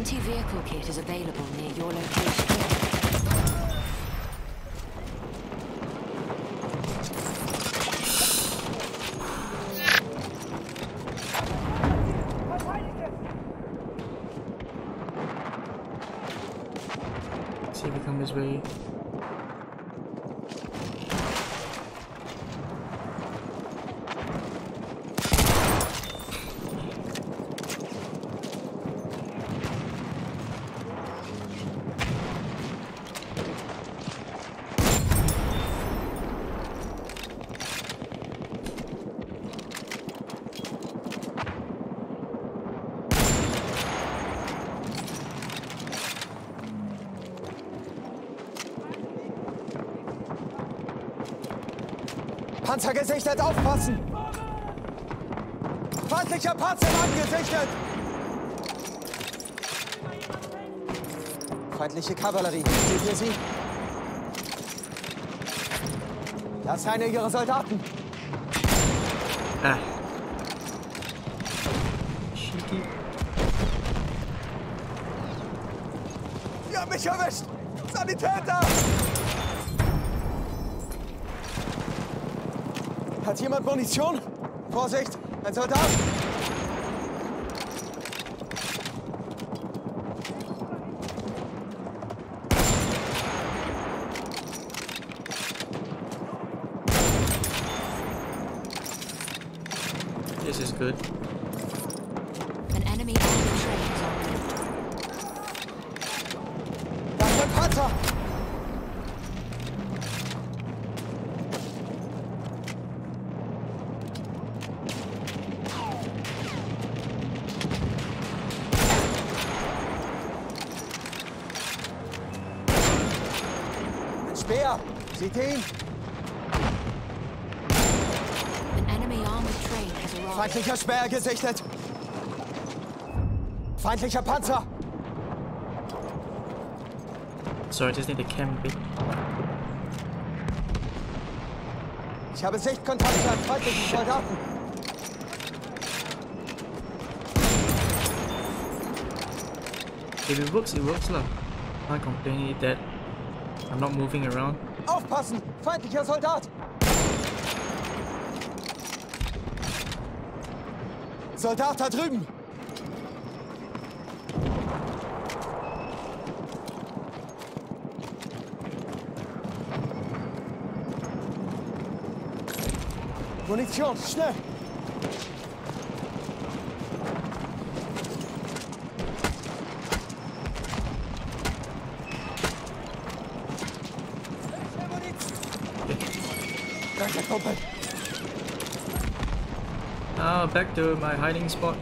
anti-vehicle kit is available near your location. See if he comes his way. Panzer gesichtet, aufpassen! Feindlicher Panzer angesichtet! Feindliche Kavallerie, seht ihr sie? Das ist einer ihrer Soldaten. Ah. Cheeky. Sie haben mich erwischt! Sanitäter! Hat jemand Munition? Vorsicht, ein Soldat! This is good. An enemy armored train is en route. Da ist ein Panzer! Speer! Seht ihr ihn? An enemy armored train has arrived. Feindlicher Speer gesichtet! Feindlicher Panzer! So I just need the cam bit. Ich habe Sichtkontakt zu einem feindlichen Soldaten! If it works lah. Can't complain that I'm not moving around. Aufpassen! Feindlicher Soldat! Soldat da drüben! Munition, schnell! Danke, Kumpel! Now back to my hiding spot.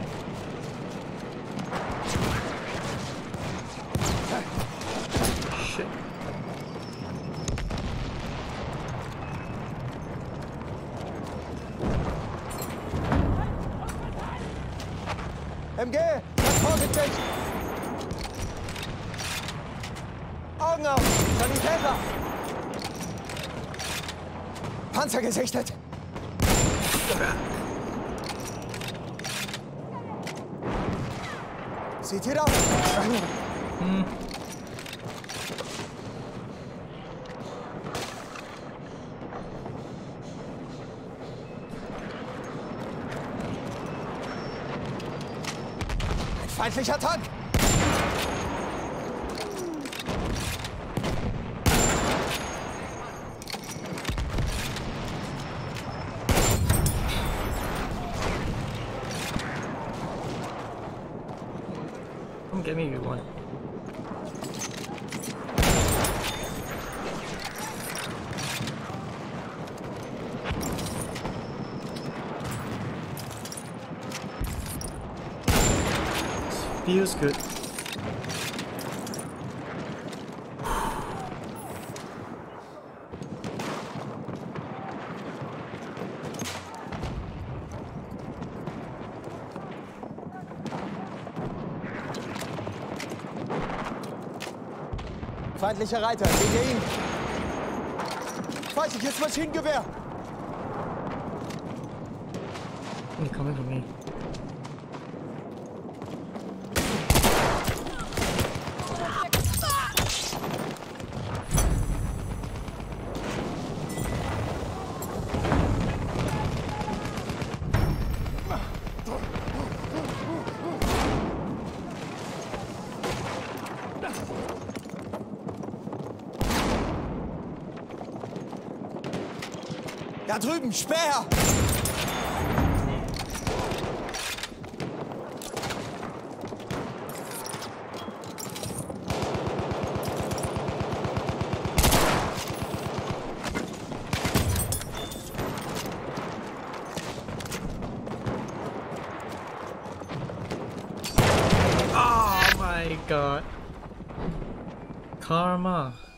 Shit. MG, ganz vorsichtig! Augen auf! Sanitäter! Panzer gesichtet! Seht ihr das? Ein feindlicher Tank! Come get me if you want. Feels good. Feindlicher Reiter, seht ihr ihn? Feindliches Maschinengewehr! They're coming for me. Da drüben, Speer! Oh my god. Karma.